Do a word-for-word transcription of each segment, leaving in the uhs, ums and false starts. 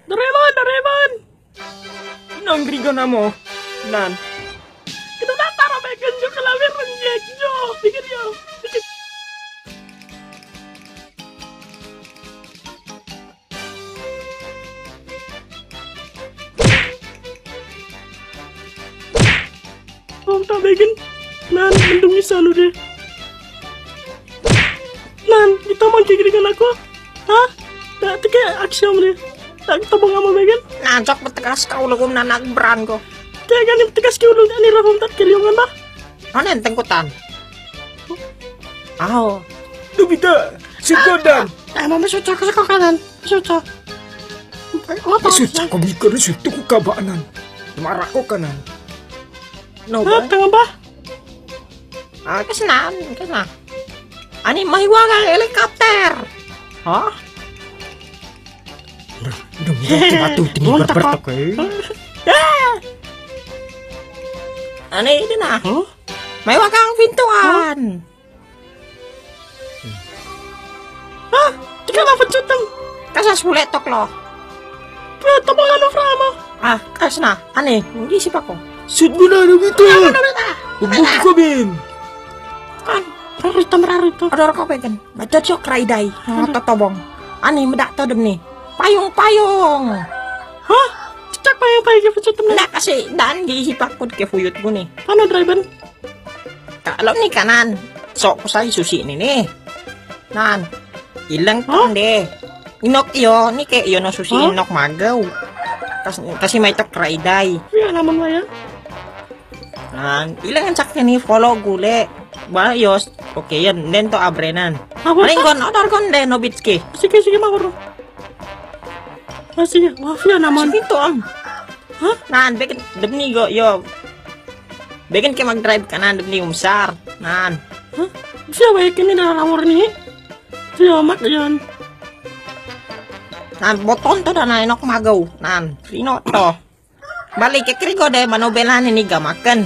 Doraemon, Doraemon. Nang grigo na mo. Nan. Kita nataro megan jo kalawir ng jo. Pikir yo. Oh, tak megan. Nan, mendung bisa lu deh. Nan, kita mau kikirikan aku. Hah? Tak teka aksi deh. Tak tabung sama megan. Nancok betekas kau lagom nanak beran ko. Kaya ganit tekas kau dulu ni rahom tat kiriungan bah. Ano yung tengkutan? Aw. Nobita, sukodan. Eh, mama suca ke sekolah kanan. Suca. Apa? Suca ko mikir sutu ko kabaanan. Marah ko kanan. No Ah, ba? tengah bah. Ah, kasanan, kasana. Ani mahiwagang helikopter. Hah? Nobita, batu tinggi Bontak, berbertok Pak. eh. Ani ini na. Huh? Mahiwagang pintuan. Ah, tika na pencutang. Kasas sulit tok lo. Kaya tabang ano frama. Ah, kasana. Ani, hindi isip ako. Sud mo na, Nobita. Ubog ko, Ben. Kan, Rarita merarita. ada ko pegan. Baca cok raiday. Mga totobong. Ani, medak to dem nih. Payung-payung. Hah? Cicak pa yung paigi pencutang na. Nggak kasi daan giisip ako ke fuyut ko nih. Paano driver? Kalau nih kanan, sok ko sa susi ini nih. Nan, ilang Huh? tong deh. Inok iyo, ni kayak iyo no susi Huh? inok magaw. Kas kasi may tok raiday. Iya naman mo yan. Nan, ilang ang sakya ni follow gule. Bayos, oke yan, den to abrenan. Ako Paling pa. gon odor gon den nobitski. Sige, sige makuro. Ah, sige. Wah, iya naman. Sige to am. Hah? Nan, beken demi go yo. Beken ke mag-drive kanan demi umsar. Nan, Hah? Siya ba kini na rawar ni? Siya mak yan. nan boton to na inok magaw. Nan, sino to? Balik ke krigo deh manobelan ini gamakan.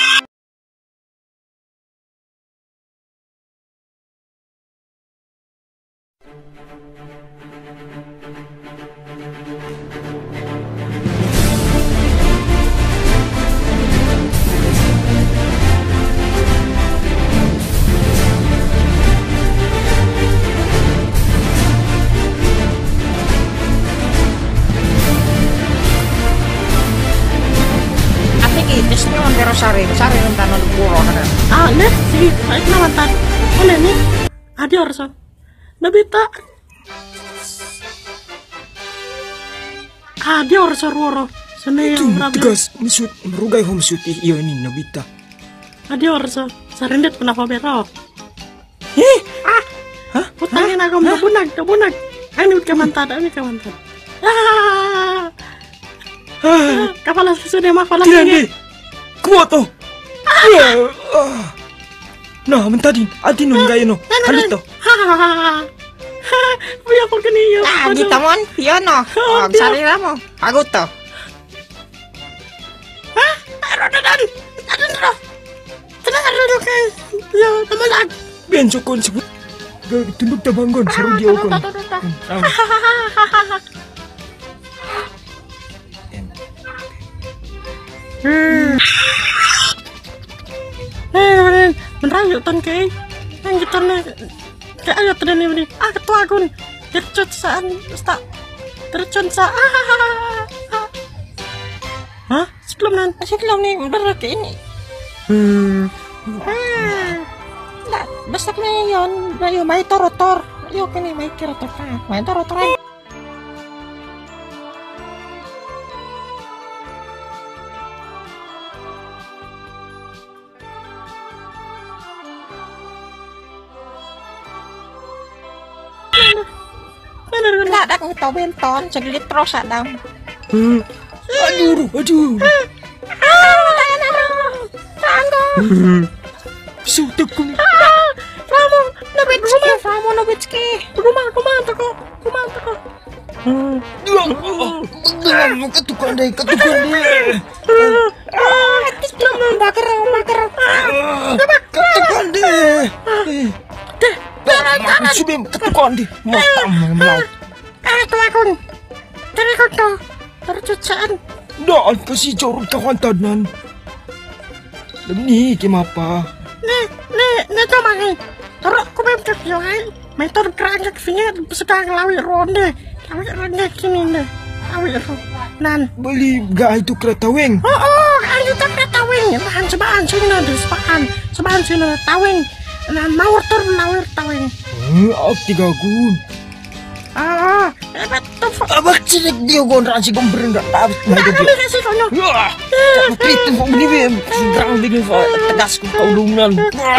Itis nyo pero sari sari ng tanong puro ka na. Ah, ne? Sige. Baik naman tan. Ano ni? Adi orso. Nabita. Adi orso roro. Sana Itu yung rabi. tegas mesut merugay ho mesut iyo ini Nobita. Adi orso. Sarindet kenapa bero? Eh, ah, Hah? Putangin ako mo bunag, bunag. Ano ka mantada, ano ka mantada. Ah! Ah, Kapalas sudah mah kapalas tiran lagi. deh. Kuat to. Ya. ah. Nah, mentadin. Adi no ngayon no. Halito. Hahaha. Puya ko kaniyo. ah, gitu mon, yun o. Oh, Aduh. sari na mo. Pagod to. Hah? Ano na dan? Ano na? Tenang dulu kay. Ya, tamalag. Ben sokon sebut. Tunduk tabanggon seru dia okon. Hmm. Eh, beneran yuk tan kay. Ang gitar na kay ayo tadi ni. Ah, ketua kun. Tercut saan sta. Tercut sa. Hah? Sebelum nan. Sebelum nih, bener ke ini. Hmm. Ah, nggak, besar na yun. Ayo, may torotor. Ayo, kini may kirotor ka. May torotor. Bener kan? Nggak ada ngito benton, seglit terus adam. Hmm. Aduh, aduh. Hmm. Sutek ko ni. Ramo, Nobitski, Ramo Nobitski. Rumah, rumah toko. Rumah toko. Hmm. Dua. Dua ketukan deh, ketukan deh. Bakar, bakar. Ketukan deh. Deh. Dah, subim ketukan deh. Matam mau. Ah, tuh akun. Dari kau tuh. Saan kasi jorog kakantanan? Alam ni, kimapa. Ne, ne, ne tamang. Tara ko ba yung ay? May tor krangak singa sa lawi ronde. Lawi ronde kini ne. Lawi ro. Nan. Bali, ga itu krataweng. Oo, ang ito krataweng. Bahan sabaan sino na sabaan. Sabaan sino na taweng. Nan mawar tor lawir taweng. Hmm, ak tigagun. Ah, eh betul. Abak sinig dia gon ransi gon berendak tabs na Ano gabi. kasi kono? Wah, kritik mo bini Sekarang bikin fa tegas ko kaulungan.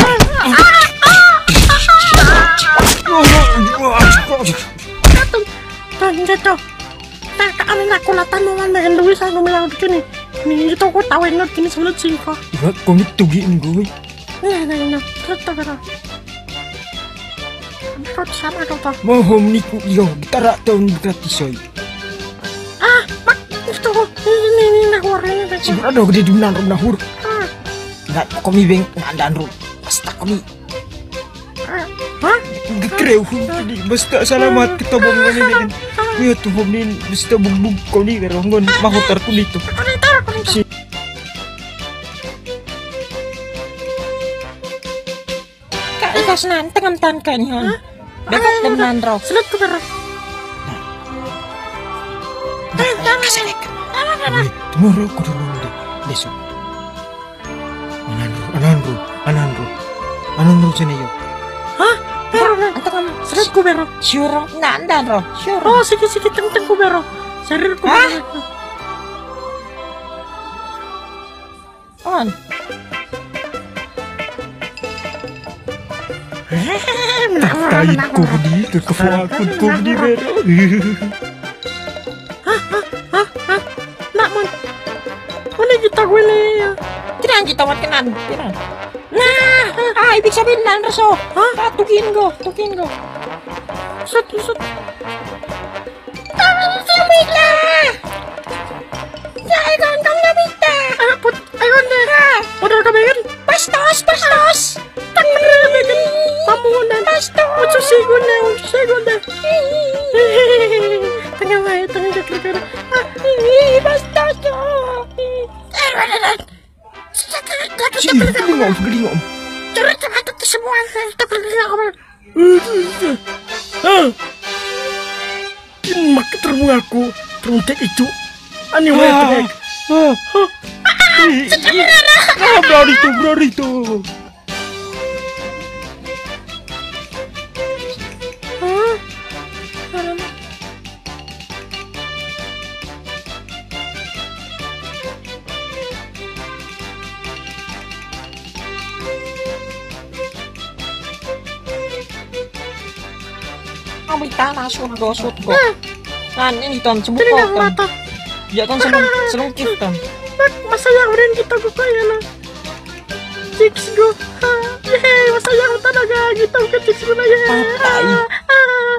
Atong tan dito. Ta ano na kulatan mo man na Luis ano melaw kini. Ni ito ko tawin na kini sulit singko. Iba komit tugiin ko. Na na na. Trata gara. Kau sama kau to. Mohom ni ku iyo gitara taon gratisoy. Ah, mak ito ko. Ini ini na warna na. Sigurado gede dunan rum nahur. Ah, Ngat komi beng ngandan rum. Basta komi ah. Hah? gekreu jadi basta salamat kita bong ngani kan. Iya tuh homin basta bugbug ko ni pero ngon mahutar ko dito. Ako nito, ako nito. Si- Kaikas nan, tangamtan ka niyon. Dapat naman raw. Sulit ko pero. Kasanek. Ay, tomorrow ko dulu de besok. Ananro, ananro, ananro. Ananro sini yo. Hah? Pero na. Anto kam Sulit ko pero. sure nandan raw. Sure. Oh, sige sige teng-teng ko pero. Sarir ko Hah? pero. On. Tayo ko di kekafuakun ko di pero. Nak man. Ano kita ko niya? Tinang kita wat kanan. Tinang. Nah, ah, ibig sabihin nan raso. Ha? Ah, tukin ko, tukin ko. Sut sut. Kami sabila. Sa ikon kang nabita. Ah, put. Ayun na. Udah ka bayan? Bastos, bastos. Tangan pamunan. Bastos. Unsa sigon na, unsa sigon na. Tanga ay, tanga ka ka. Ah, Bastos. Sini, gelingom, gelingom. Charot ka batok semua. Tapi ako ba? Ah, Mak termu aku teruntek itu. Ani ah, wae trek. ah. Ah, berari tu, berari tu. Hah? Kami tanah surga surga. Kan ini ton Tini sebuka na ton. mata. Ya ton selung selungkit ton. Mak masaya rin kita ko kaya na. Chicks go. Ha. Yay, masaya ko talaga. Kita ko chicks ko na yan. Patay. Ah.